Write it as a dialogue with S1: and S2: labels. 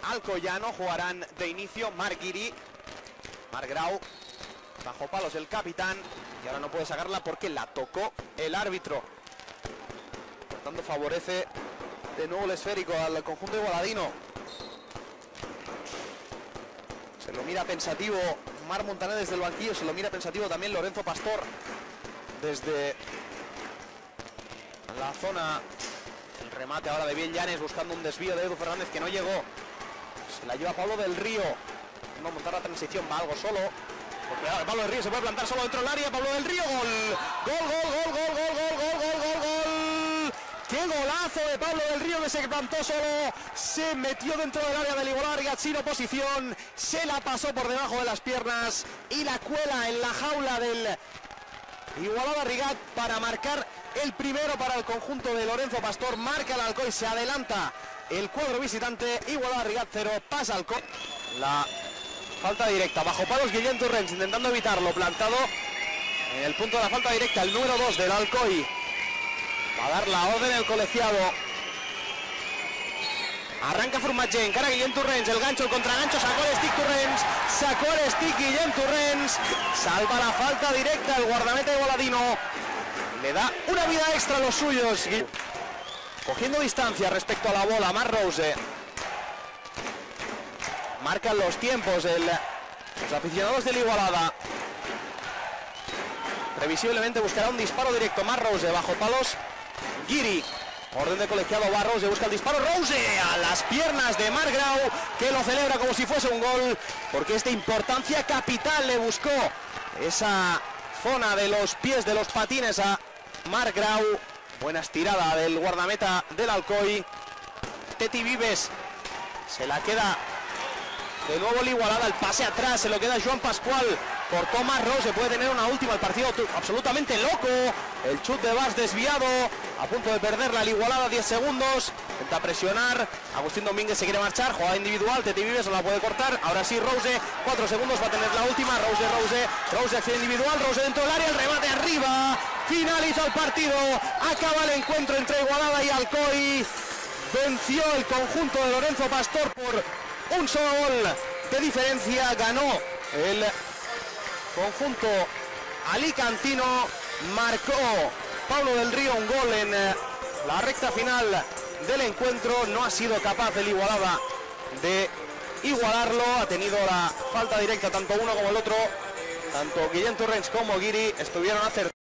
S1: Alcoyano. Jugarán de inicio Marc Guiri, Marc Grau, bajo palos el capitán, y ahora no puede sacarla porque la tocó el árbitro. Por tanto favorece de nuevo el esférico al conjunto igualadino. Se lo mira pensativo Marc Montaner desde el banquillo, se lo mira pensativo también Lorenzo Pastor desde la zona. El remate ahora de Biel-Llanes buscando un desvío de Edu Fernández que no llegó. Se la lleva Pablo del Río. Va a montar la transición, va algo solo. Porque Pablo del Río se puede plantar solo dentro del área. Pablo del Río, gol. Gol. ¡Qué golazo de Pablo del Río, que se plantó solo! Se metió dentro del área del Igualada Rigat sin oposición. Se la pasó por debajo de las piernas y la cuela en la jaula del Igualada Rigat para marcar el primero para el conjunto de Lorenzo Pastor. Marca el Alcoy, se adelanta el cuadro visitante. Igualada Rigat 0, pasa Alcoy. La falta directa, bajo palos Guillem Torrents intentando evitarlo, plantado en el punto de la falta directa el número 2 del Alcoy. Va a dar la orden el colegiado. Arranca Formatge, encara Guillem Torrents, el gancho, el contragancho, sacó el stick Torrents, sacó el stick Guillem Torrents, salva la falta directa el guardameta igualadino, le da una vida extra a los suyos. Cogiendo distancia respecto a la bola, Marc Rose. Marcan los tiempos los aficionados del Igualada. Previsiblemente buscará un disparo directo. Marc Rose bajo palos. Guiri. Orden de colegiado, va Rose, busca el disparo. Rose a las piernas de Marc Grau, que lo celebra como si fuese un gol, porque es de importancia capital. Le buscó esa zona de los pies, de los patines a Marc Grau. Buena estirada del guardameta del Alcoy. Teti Vives se la queda de nuevo el Igualada, el pase atrás, se lo queda Joan Pascual. Cortó Marc Rose, puede tener una última, el partido absolutamente loco. El chut de Bas desviado, a punto de perderla el Igualada, 10 segundos. Intenta presionar, Agustín Domínguez se quiere marchar, jugada individual, Teti Vives no la puede cortar. Ahora sí Rose, 4 segundos, va a tener la última. Rose acción individual, Rose dentro del área, el remate arriba. Finaliza el partido, acaba el encuentro entre Igualada y Alcoy. Venció el conjunto de Lorenzo Pastor por un solo gol de diferencia. Ganó el conjunto alicantino. Marcó Pablo del Río un gol en la recta final del encuentro. No ha sido capaz el Igualada de igualarlo. Ha tenido la falta directa tanto uno como el otro. Tanto Guillem Torrents como Guiri estuvieron acertados.